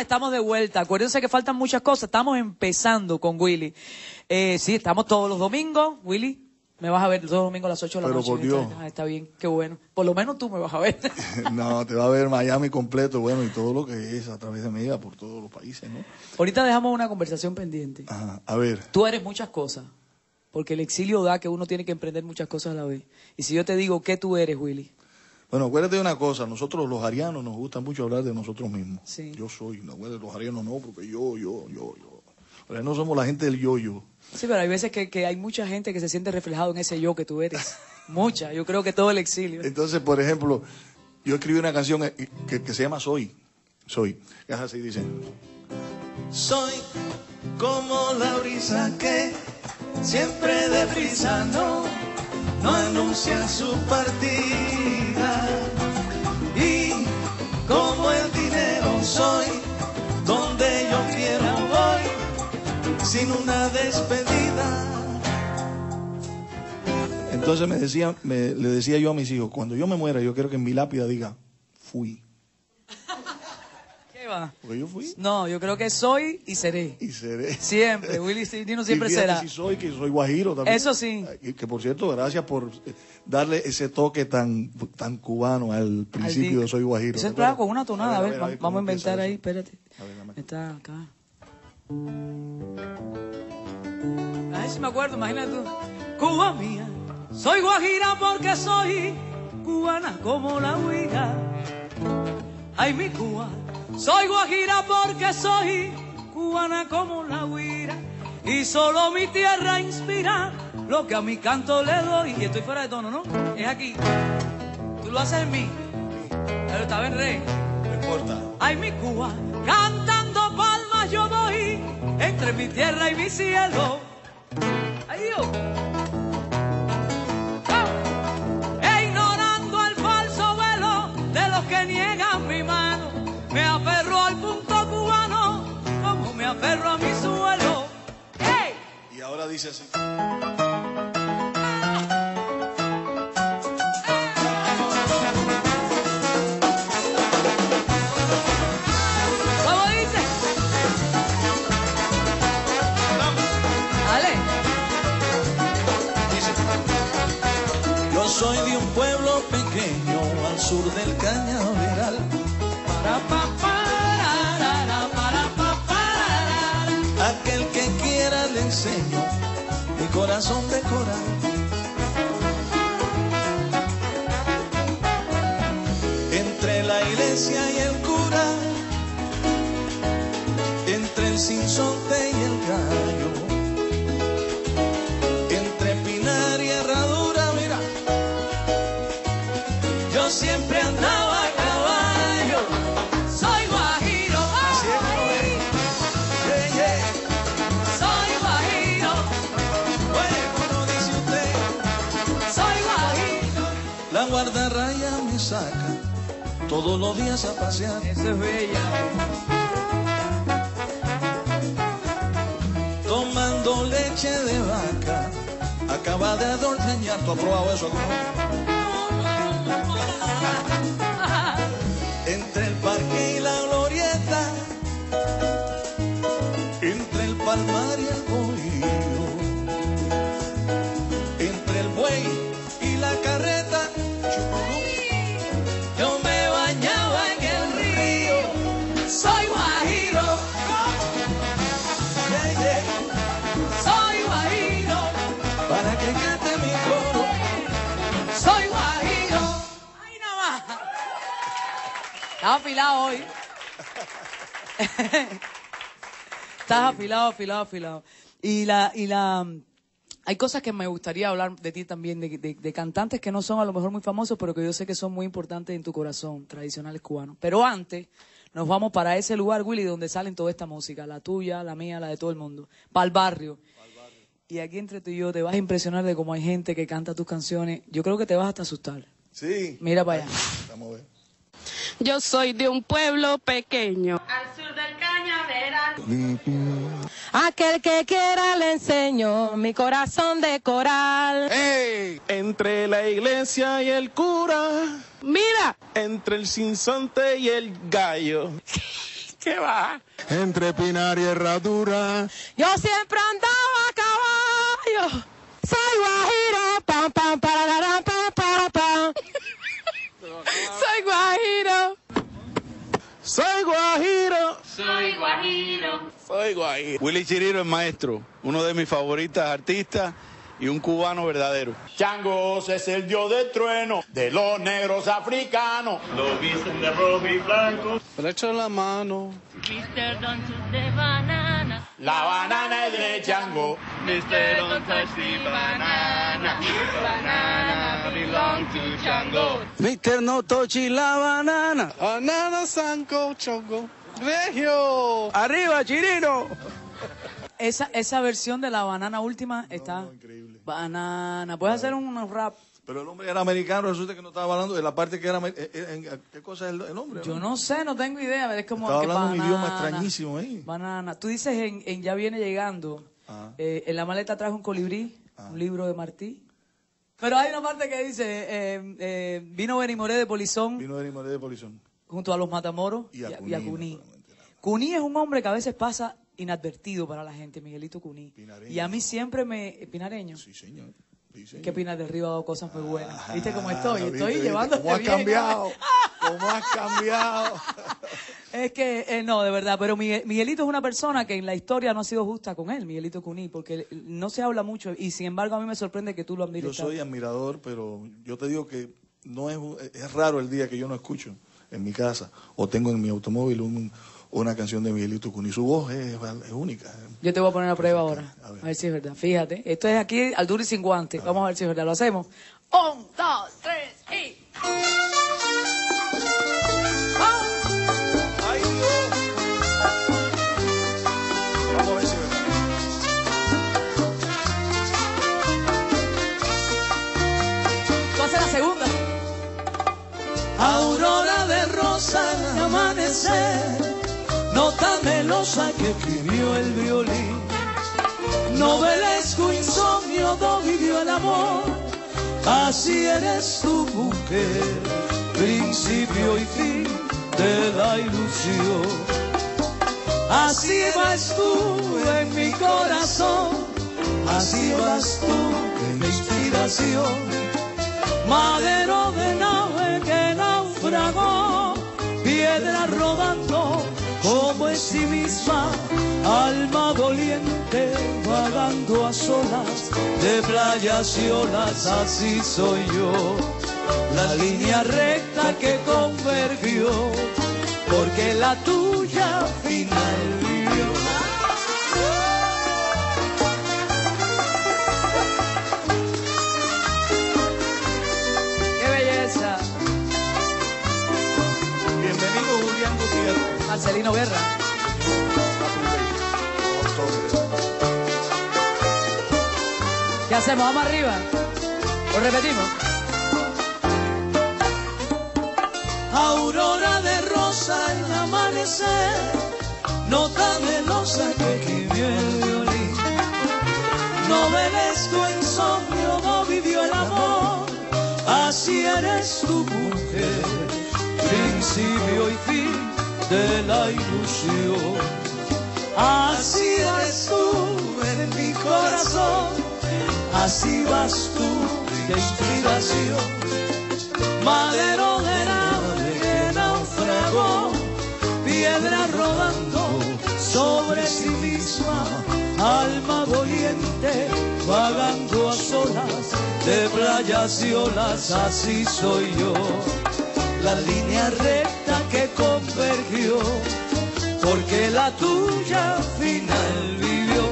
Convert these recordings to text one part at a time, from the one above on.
estamos de vuelta. Acuérdense que faltan muchas cosas. Estamos empezando con Willy. Sí, estamos todos los domingos. Willy, me vas a ver todos los domingos a las 8 de la noche. Pero por Dios. Está bien, qué bueno. Por lo menos tú me vas a ver. No, te va a ver Miami completo, bueno, y todo lo que es a través de Mega por todos los países, ¿no? Ahorita dejamos una conversación pendiente. Ajá, a ver. Tú eres muchas cosas. Porque el exilio da que uno tiene que emprender muchas cosas a la vez. Y si yo te digo, ¿qué tú eres, Willy? Bueno, acuérdate de una cosa, nosotros los arianos nos gusta mucho hablar de nosotros mismos. Sí. Yo soy, no, bueno, los arianos no, porque yo. Los arianos somos la gente del yo. Sí, pero hay veces que hay mucha gente que se siente reflejado en ese yo que tú eres. Mucha, yo creo que todo el exilio. Entonces, por ejemplo, yo escribí una canción que se llama Soy. Es así, dice. Soy como la brisa que siempre deprisa no anuncia su partida. Y como el dinero soy, donde yo quiera voy, sin una despedida. Entonces le decía yo a mis hijos, cuando yo me muera, yo quiero que en mi lápida diga, fui. ¿Qué va? Porque yo fui. No, yo creo que soy y seré. Y seré. Siempre, Willy Dino siempre y fíjate, será. que soy guajiro también. Eso sí. Que por cierto, gracias por darle ese toque tan cubano al principio de Soy Guajiro. Eso es claro, con una tonada. A ver, vamos a inventar ahí, eso? espérate. A ver, dame. Está acá. A ver si me acuerdo, imagínate tú. Cuba mía, soy guajira porque soy cubana como la huira. Ay, mi Cuba, soy guajira porque soy cubana como la huira. Y solo mi tierra inspira lo que a mi canto le doy. Y estoy fuera de tono, ¿no? Es aquí. Tú lo haces en mí. Pero estaba en re. No importa. Ay, mi Cuba, cantando palmas yo voy entre mi tierra y mi cielo. Ay, Dios. E ignorando el falso velo de los que niegan mi mano, me aferro al punto cubano como me aferro a mi suelo. ¡Hey! Y ahora dice así. ¿Cómo dice? Dale. Yo soy de un pueblo pequeño al sur del Cañaveral. Aquel que quiera le enseño mi corazón de coral. Entre la iglesia y el cura, entre el sinsonte y el gallo, entre pinar y herradura, mira, yo siempre andaba a caballo. Soy guajiro. Así es, Ay, yeah, yeah. soy guajiro. Bueno, no dice usted. Soy guajiro. La guardarraya me saca todos los días a pasear. Eso es bella. Tomando leche de vaca, acaba de adordeñar. ¿Tú has probado eso alguna vez? Entre el parque y la glorieta, entre el palmar y el bohío, entre el buey y la carreta, yo me bañaba en el río. Soy guajiro. Yeah, yeah. Soy guajiro. Para que cante mi coro. Soy guajiro. Ay, nada más. Estás afilado hoy. Estás afilado. Hay cosas que me gustaría hablar de ti también, de cantantes que no son a lo mejor muy famosos, pero que yo sé que son muy importantes en tu corazón, tradicionales cubanos. Pero antes, nos vamos para ese lugar, Willy, donde salen toda esta música, la tuya, la mía, la de todo el mundo, para el barrio. Y aquí entre tú y yo te vas a impresionar de cómo hay gente que canta tus canciones. Yo creo que te vas hasta asustar. Sí. Mira para allá. Vamos a ver. Yo soy de un pueblo pequeño. Al sur del Cañaveral. Aquel que quiera le enseño mi corazón de coral. ¡Ey! Entre la iglesia y el cura, Mira, entre el sinsonte y el gallo, ¿Qué va? Entre Pinar y Herradura. Yo siempre andaba a caballo. Soy guajiro. Pam, pam, pararán, pam, pam, pam. Soy guajiro. Soy guajiro. Soy guajiro. Soy guajiro. Willy Chirino es maestro, uno de mis favoritas artistas y un cubano verdadero. Changos es el dios del trueno de los negros africanos. Lo visten de rojo y blanco. Flecha en la mano. Mr. Don't touch the banana. La banana es de Chango. Mr. Don't touch the banana. Banana belong to Chango. Mister No Tochi la banana. Banana Sanco Chongo. Regio. Arriba, Chirino. Esa versión de la banana última está... Increíble. Banana. ¿Puedes hacer un rap? Pero el hombre era americano, resulta que no estaba hablando de la parte que era... ¿Qué cosa es el hombre? Yo no sé, no tengo idea. Es como Estaba que hablando un idioma banana, extrañísimo ahí. Banana. Tú dices en Ya viene llegando. En la maleta traje un colibrí, un libro de Martí. Pero hay una parte que dice, vino Benimoré de Polizón. Vino de Nimoré de Polizón. Junto a los Matamoros y a Cuní. Cuní es un hombre que a veces pasa inadvertido para la gente, Miguelito Cuní. Pinareño. Y a mí siempre me... ¿Pinareño? Sí, señor. Sí, señor. ¿Qué Pinar del Río ha dado cosas muy buenas? ¿Viste cómo estoy? ¿Viste, Estoy viste? llevándote ¿Cómo has bien. cambiado? ¿Cómo has cambiado? Es que, no, de verdad, pero Miguelito es una persona que en la historia no ha sido justa con él, Miguelito Cuní, porque no se habla mucho y sin embargo a mí me sorprende que tú lo admires. Yo soy admirador, pero yo te digo que no es raro el día que yo no escucho en mi casa o tengo en mi automóvil una canción de Miguelito Cuní. Su voz es única. Yo te voy a poner a prueba ahora, A ver. a ver si es verdad. Fíjate, esto es aquí al duro y sin guante. Vamos a ver si es verdad. ¿Lo hacemos? 1, 2, 3 y... ¡Ay, Dios! Vamos a ver si es verdad. Tú haces la segunda. Aurora de rosa en el amanecer, nota melosa que escribió el violín. Novelesco insomnio do vivió el amor, así eres tu mujer, principio y fin de la ilusión. Así vas tú en mi corazón, así vas tú en mi inspiración. Madero de nave que naufragó, piedra rodando como en sí misma, alma doliente vagando a solas de playas y olas, así soy yo. La línea recta que convergió, porque la tuya final vivió. Bienvenido, Julián Gutiérrez. Marcelino Guerra. ¿Qué hacemos? ¿Vamos arriba? ¿Lo repetimos? Aurora de rosa en el amanecer, nota melosa que escribió el violín. Novelesco insomnio no vivió el amor, así eres tu mujer, principio y fin de la ilusión. Así eres tú en mi corazón, así vas tú de inspiración. Madero de nave que naufragó, piedra rodando sobre sí misma, alma doliente vagando a solas de playas y olas, así soy yo. La línea recta que convergió, porque la tuya final vivió.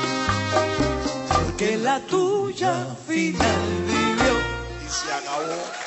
Porque la tuya final vivió. Y se acabó.